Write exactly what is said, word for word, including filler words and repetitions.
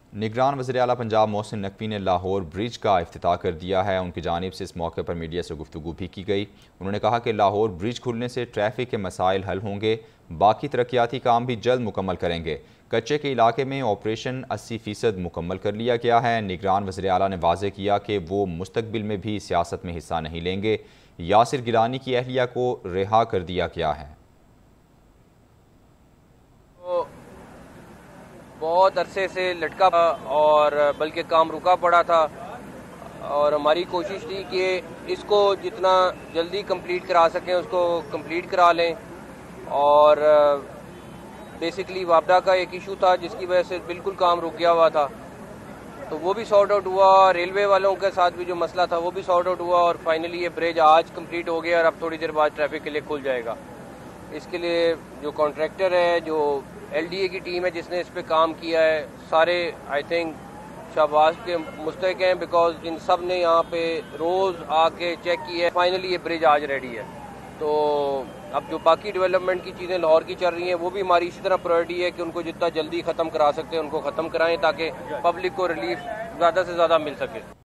निगरान वज़ीर-ए-आला पंजाब मोहसिन नकवी ने लाहौर ब्रिज का इफ्तिताह कर दिया है। उनकी जानिब से इस मौके पर मीडिया से गुफ्तगू भी की गई। उन्होंने कहा कि लाहौर ब्रिज खुलने से ट्रैफिक के मसाइल हल होंगे, बाकी तरक्याती काम भी जल्द मुकम्मल करेंगे। कच्चे के इलाके में ऑपरेशन अस्सी फीसद मुकम्मल कर लिया गया है। निगरान वज़ीर-ए-आला ने वाज़ेह किया कि वो मुस्तकबिल में भी सियासत में हिस्सा नहीं लेंगे। यासिर गिलानी की अहलिया को रिहा कर दिया गया है। बहुत अरसे से लटका और बल्कि काम रुका पड़ा था और हमारी कोशिश थी कि इसको जितना जल्दी कंप्लीट करा सकें उसको कंप्लीट करा लें। और बेसिकली वापडा का एक इशू था जिसकी वजह से बिल्कुल काम रुक गया हुआ था, तो वो भी सॉर्ट आउट हुआ। रेलवे वालों के साथ भी जो मसला था वो भी सॉर्ट आउट हुआ और फाइनली ये ब्रिज आज कंप्लीट हो गया और अब थोड़ी देर बाद ट्रैफिक के लिए खुल जाएगा। इसके लिए जो कॉन्ट्रैक्टर है, जो एलडीए की टीम है जिसने इस पे काम किया है, सारे आई थिंक शाबाश के मुस्तहक हैं, बिकॉज इन सब ने यहाँ पे रोज़ आके चेक किया है। फाइनली ये ब्रिज आज रेडी है। तो अब जो बाकी डेवलपमेंट की चीज़ें लाहौर की चल रही हैं वो भी हमारी इसी तरह प्रायोरिटी है कि उनको जितना जल्दी ख़त्म करा सकते हैं उनको ख़त्म कराएं ताकि पब्लिक को रिलीफ ज़्यादा से ज़्यादा मिल सके।